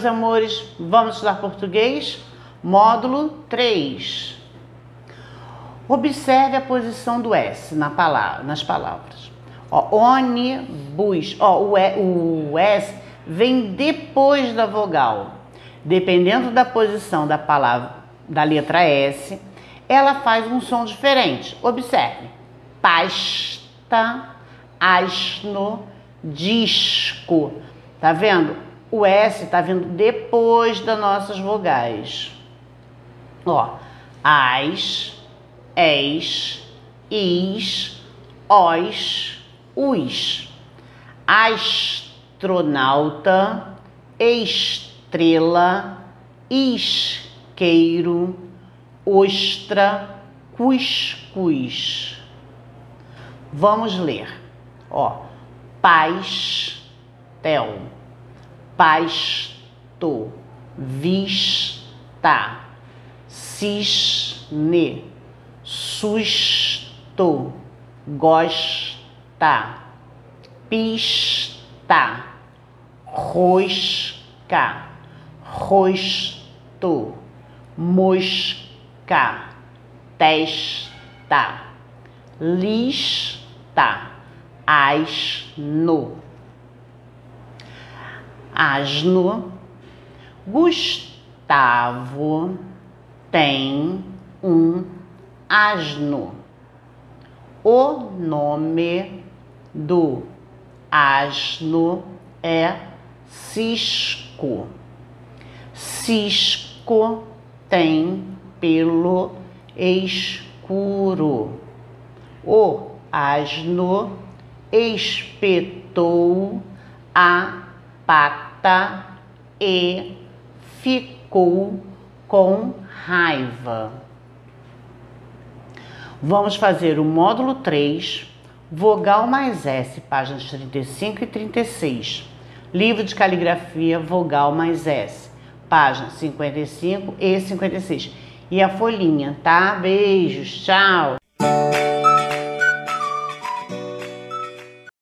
meus amores, vamos estudar português? Módulo 3. Observe a posição do S nas palavras. Ó, ônibus. Ó, o S vem depois da vogal. Dependendo da posição da palavra, da letra S, ela faz um som diferente. Observe. Pasta, asno, disco. Tá vendo? O S tá vindo depois das nossas vogais. Ó, as, es, is, os, us. Astronauta, estrela, isqueiro, ostra, cuscuz. Vamos ler. Ó, pastel, pasto, vista, cisne, susto, gosta, pista, rosca, rosto, mosca, testa, lista, asno. Asno. Gustavo tem um asno. O nome do asno é Cisco. Cisco tem pelo escuro. O asno espetou a pata e ficou com raiva. Vamos fazer o módulo 3, vogal mais S, páginas 35 e 36. Livro de caligrafia, vogal mais S, páginas 55 e 56. E a folhinha, tá? Beijos, tchau!